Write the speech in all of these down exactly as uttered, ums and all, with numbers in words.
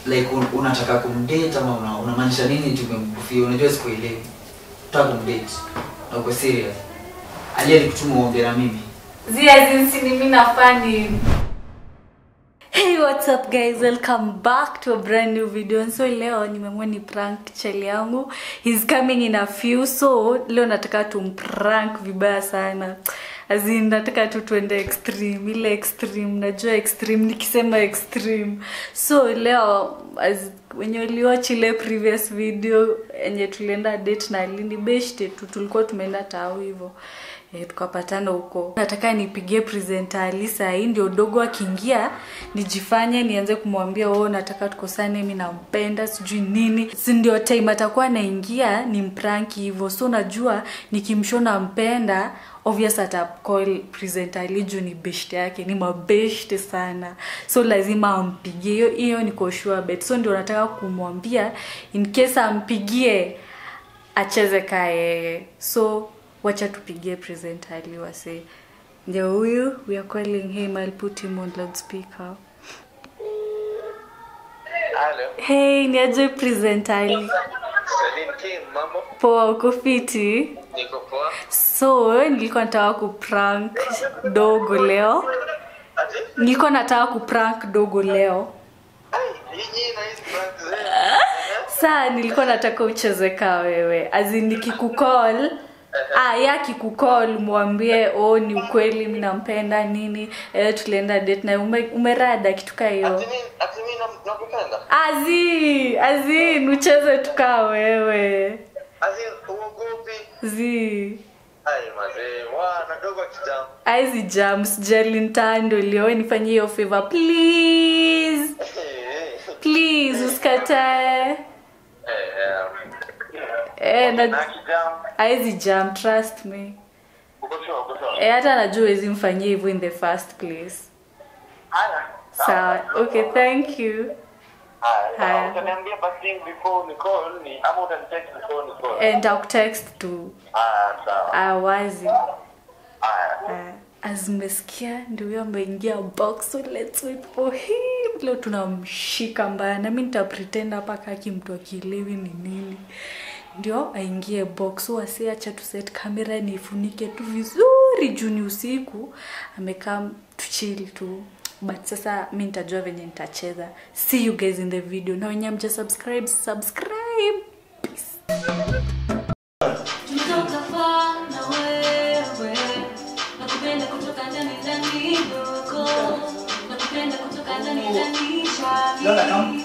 like un, unataka kumdate ama una unamaanisha nini tumemkufia? Unajua sikuelewi. Unataka kumdate na uko serious? Alia nikutuma uongee na mimi. Zia zinsi ni mimi nafani. Hey, what's up guys, welcome back to a brand new video. So leo nimeamua ni prank chali yangu. He's coming in a few, so leo nataka tumprank vibaya sana. Azin nataka tu tuende extreme, ile extreme, najua extreme nikisema extreme. So leo as when you watch ile previous video enye tulienda date na Lindi beshte tu tulikuwa tumeenda tao hivyo. Eh, tukapatana huko. Nataka nipigie presenter Alisa hii ndio dogo akiingia nijifanye nianze kumwambia oh nataka tukosane mimi nampenda sijui nini. Si ndio time atakuwa anaingia ni mprank hivyo. So najua nikimshona mpenda obvious ata call presenter Alijo ni best yake ni mabest sana. So lazima ampigie hiyo hiyo niko sure bet. So ndio nataka kumwambia in case ampigie acheze kae. So wacha tupigie presenter Ali wase. Ndio huyu, we are calling him. I'll put him on loudspeaker. Hello. Hey, ni aje presenter Ali? Salim King, mambo? Poa, uko fiti? Niko poa. So, nilikuwa nataka kuprank dogo leo. Ati? Nilikuwa nataka kuprank dogo leo. Ai, hii na hizi prank zenu. Sasa nilikuwa nataka ucheze ka wewe. Azin nikikukall ah yaki kukall muambie oh ni ukweli mimi nampenda nini eh tulienda date na ume, umerada kitu kama hiyo. Ati mimi ati mimi nakupenda. Azi azi nucheze tuka wewe. Azi uogopi. Zi Ai mazee, wa na dogo kijam. Aizi jams jeli ntando leo nifanyie hiyo favor please. Please usikatae. Eh Eh na kijam. aizi jam trust me. Uko sure, uko sure. Eh hata najua hizi mfanyie hivyo in the first place. Haya. Sawa. Okay, thank you. Haya. Haya. Utaniambia basi before ni call ni ama utanitext before ni call. And I'll text to Ah, sawa. awazi. Haya. Azimesikia ndio huyo ameingia box, so let's wait for him. Leo tunamshika mbaya na mimi nita pretend hapa kaki mtu akielewi ni nini. Ndio aingie box, so asiacha tu set camera nifunike tu vizuri juu ni usiku. Amekaa tuchill tu. But sasa mimi nitajua venye nitacheza. See you guys in the video. Na wenye mja subscribe, subscribe. Peace. Lola come.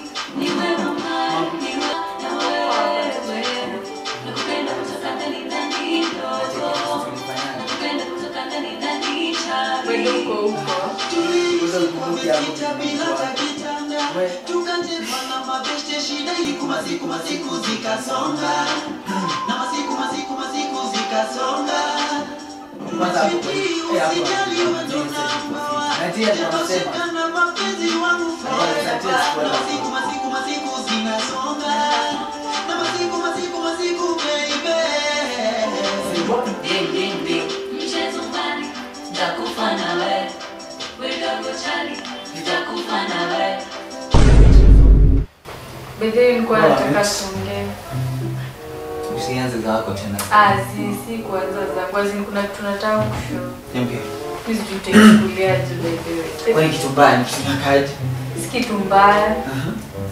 Bede nilikuwa nataka tuongee. Usianze zako tena. Ah, si si kwanza za kwanza kuna tunataka kushow. Niambie. Please do take kulia to the Kwani kitu mbaya ni kitu nakaje? Si kitu mbaya. Aha.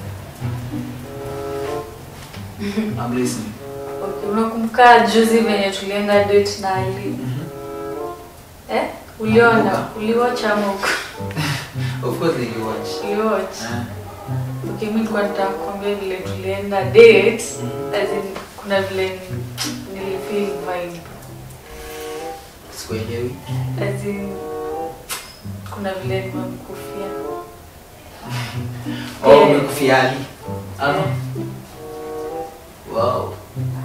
I'm listening. Okay, unakumbuka juzi venye tulienda date na Ali? Mhm. Eh? Uliona? Uliwatch ama uko? Of course they watch. Uliwatch. Ah. Okay, mimi nilikuwa nataka kuambia vile tulienda date, as in kuna vile nilifeel vibe. Sikuelewi. As in kuna vile nimekufia. Oh, umekufia Ali. Ah. Wow.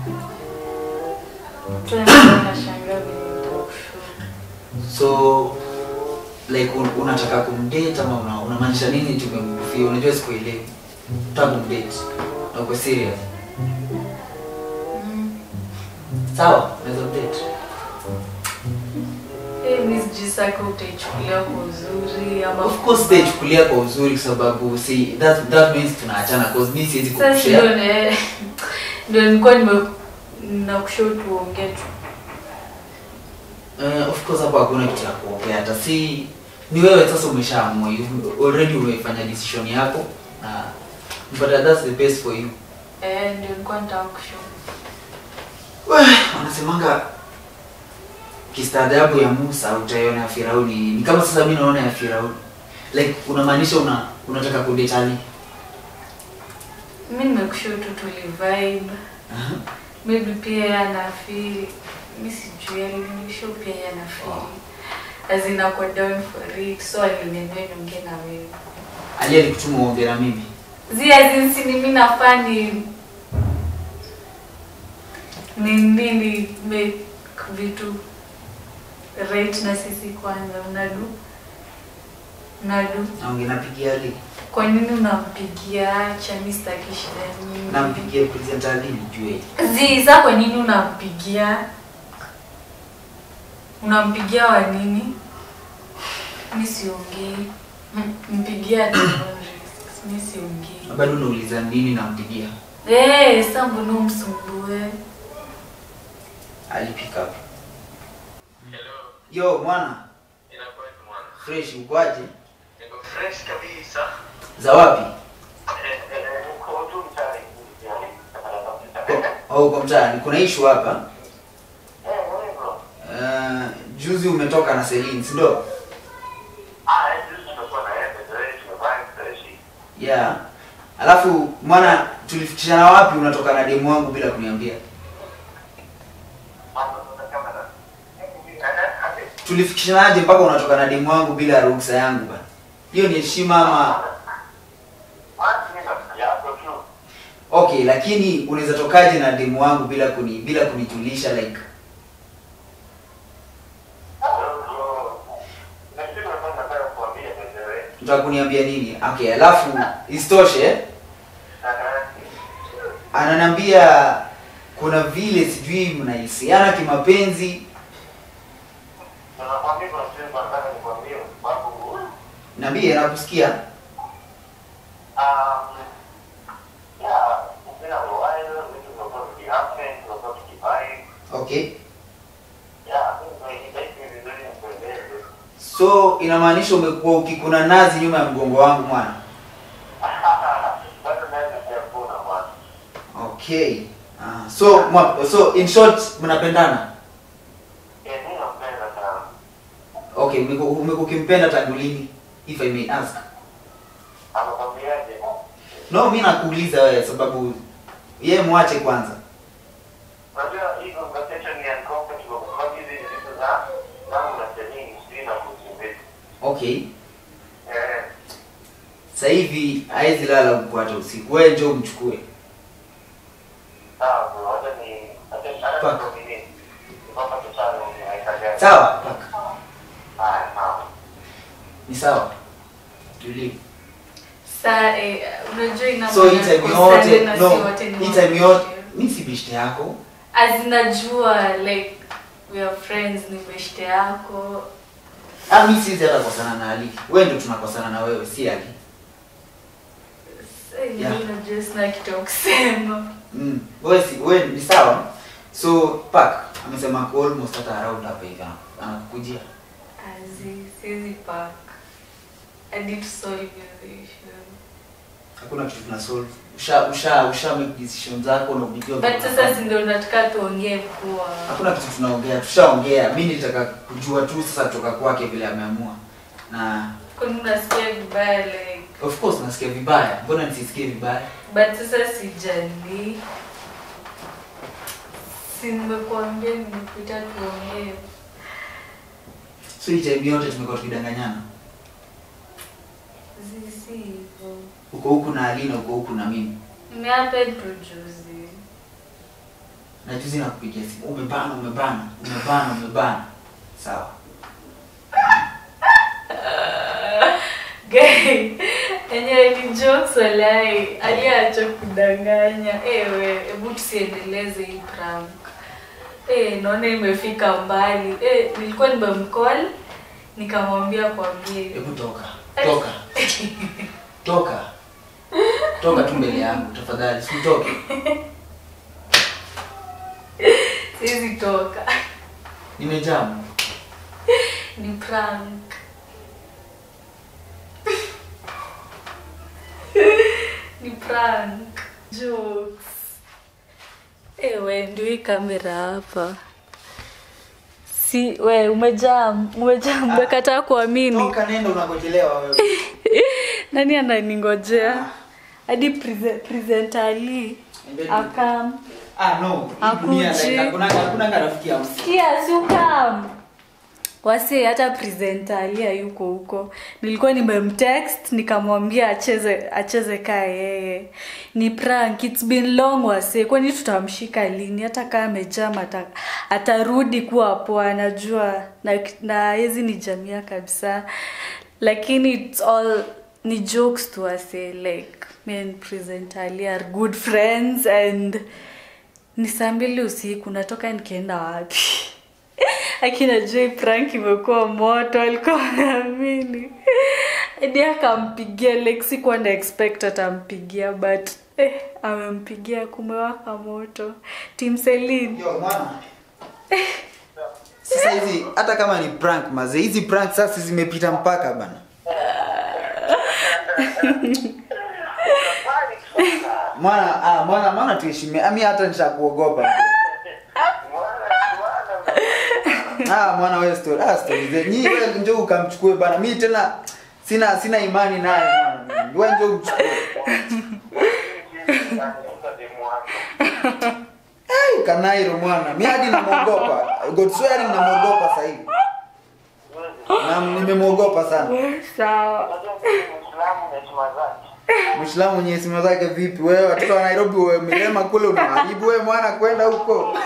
Tuna nashangaa vile nitakushow. So like un, unataka kumdate ama una unamaanisha nini tumemkufia? Unajua sikuelewi. Unataka kumdate na uko serious? Mm. Sawa, unaweza date. Eh, Miss G saka utaichukulia kwa uzuri ama of course utaichukulia kwa uzuri kwa sababu see that that means tunaachana cause mimi siwezi kukushare. Sasa ndio ndio nilikuwa nime nakushauri tuongee tu. Uh, of course hapo hakuna kitu ya kuongea hata si ni wewe sasa umeshaamua already umefanya decision yako na but that's the best for you. Eh ndio nilikuwa nataka kushauri. Wewe wanasemanga kistaajabu ya Musa utaiona ya Firauni. Ni kama sasa mimi naona ya Firauni. Like unamaanisha una unataka kudate Ali? Mimi nimekushauri tu tuli vibe. Aha. Maybe pia ana feel mimi sijui alinisho pia ana feel. Azina kwa down for it so aliniambia niongee na wewe. Ali alikutuma uongee na mimi. Zia zinsi ni mimi nafani ni nini make vitu right na sisi kwanza unadu unadu Naongea napigia Ali. kwa nini unampigia acha Mister Kishidani Nampigia present Ali nijue. Ziza kwa nini unampigia unampigia wa nini mimi siongei mpigia tu mimi siongei Bado unauliza nini nampigia? eh sasa mbona umsumbue Ali pick up. Hello. Yo mwana, Inakuwa mwana. fresh ukwaje? Niko fresh kabisa. Za wapi? Eh eh uko tu mtaani. Oh, kwa mtaani. Kuna issue hapa. Eh, wewe bro. Uh, juzi umetoka na Celine, si ndio? Ah, juzi tumekuwa na yeye, ndio tumevaa fresh. Yeah. Alafu mwana tulifikishana wapi unatoka na demu wangu bila kuniambia? Tulifikishanaje mpaka unatoka na demu wangu bila ruhusa yangu bana? Hiyo ni heshima ama? Okay, lakini unaweza tokaje na demu wangu bila kuni bila kunijulisha like? Utakuniambia nini? Okay, alafu istoshe ananiambia kuna vile sijui mnahisiana kimapenzi. Niambie nakusikia. Um, yeah, it's been a while, we can go to the outfit, we'll go to the vibe. Okay. Yeah, I think like, it's really really important. So inamaanisha umekuwa ukikuna nazi nyuma ya mgongo wangu mwana. Okay. Ah, so mwa, so in short mnapendana? Yeah, mimi napenda sana. Okay, umekuwa umekuwa ukimpenda tangu lini if I may ask? Anakwambiaje? No, mimi nakuuliza wewe sababu yeye muache kwanza. Unajua hii conversation ni uncomfortable kwa hizi vitu za zangu na Celine sina kuzimbia. Okay. Eh. Sasa hivi haizi lala kupata usiku. Wewe njoo umchukue. Sawa, bro, hata ni hata Paka. hata ni kama tusale ni haikaja. Sawa, paka. Ah, sawa. Ni sawa. Tulie. Sa eh, unajua ina So hii time yote no, hii time yote mimi si beshte yako. azinajua like we are friends ni beshte yako. Ah, mimi siwezi hata kukosana na Ali. Wewe ndio tunakosana na wewe, si Ali. Sasa Yeah. yeah. Unajua sina kitu ya kusema. Mm. Wewe si wewe ni sawa. So Park amesema ako almost hata around hapa hivi. Anakujia. Azi sizi pack. I need to solve this issue. Hakuna kitu tuna solve. Usha usha usha make decision zako na unijua. But sasa si ndio nataka tuongee kwa. Hakuna kitu tunaongea. Tushaongea. Mimi nilitaka kujua tu sasa kutoka kwake vile ameamua. Na Kuna unasikia vibaya like of course nasikia vibaya. Mbona nisisikie vibaya? but sasa sijali. Si nimekuambia nimekuita tuongee. So hii time yote tumekuwa tukidanganyana. Sisi hivyo. Uko huku na Alina, uko huku na mimi. Nimeapa tu juzi. Na juzi nakupigia simu. Umebana, umebana, umebana, umebana. Sawa. Guy, enye ni jokes walai. Aliacha kudanganya. Ewe, hebu tusiendeleze hii prank. Eh, naona imefika mbali. Eh, nilikuwa nimemcall nikamwambia kwambie. Hebu toka. Toka. Toka. Toka tu mbele yangu tafadhali, usitoke. Siwezi toka. Nimejamu. Ni prank. Ni prank. Jokes. Ewe, ndio hii kamera hapa. Si, we, umejam, umejam, umekataa kuamini. Toka nenda unangojelewa wewe. Nani ananingojea? Hadi present presenter Ali. Akam. Ah no, hii dunia like hakuna hakuna rafiki yangu. Sikia, si ukam. Wase hata presenter Ali hayuko huko. Nilikuwa nimemtext nikamwambia acheze acheze kaa yeye. Ni prank, it's been long wase. Kwani tutamshika lini? Hata kama amejama atarudi kuwa poa, anajua na na hizi ni jamii kabisa. Lakini it's all ni jokes to wase, like me and presenter Ali are good friends and ni saa mbili usiku natoka nikienda wapi? Akina Joy prank imekuwa moto, alikuwa anaamini. Hadi akampigia Lexi kwa na expect atampigia but eh amempigia kumewaka moto. Team Celine. Yo mwana. Sasa hizi hata kama ni prank maze, hizi prank sasa zimepita mpaka bana. Mwana ah mwana mwana tuheshimie. Ami hata nishakuogopa. Ah mwana wewe story. Ah story. Ni wewe njoo ukamchukue bana. Mimi tena sina sina imani naye mwana. Wewe njoo umchukue. Eh kanairo mwana. Mimi hadi namuogopa. God swearing namuogopa sasa hivi. Na nimemuogopa sana. Sawa. Muislamu mwenye heshima zake vipi? Wewe watoto wa Nairobi wewe milema kule unaharibu wewe mwana kwenda huko.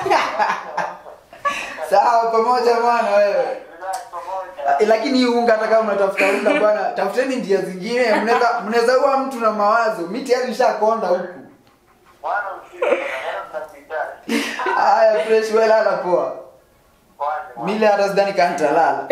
Sawa pamoja mwana wewe. Lakini unga hata kama unatafuta unga bwana, tafuteni njia zingine. Mnaweza mnaweza huwa mtu na mawazo. Mimi tayari nishakonda huku. Bwana msikie, tunapita. Haya fresh wewe lala poa. Mimi hata sidhani kama nitalala.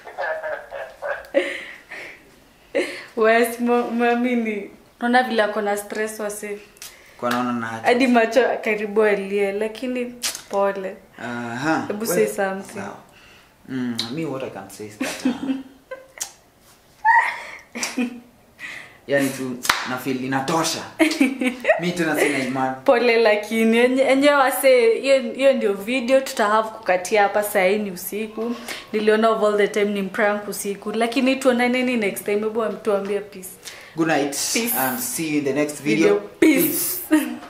Wewe mami naona vile ako na stress wase. Kwa naona na haja. Hadi macho karibu alie lakini pole. Aha. Hebu say something. Wow. Mm, me what I can say is that. Uh, yani tu na feel inatosha. Mimi tena sina imani. Pole lakini enye wase hiyo hiyo ndio video tutahave kukatia hapa saa hii ni usiku. Niliona of all the time ni prank usiku lakini tuonane nini next time, hebu amtuambie peace. Good night Peace. and see you in the next video. Video. Peace. Peace.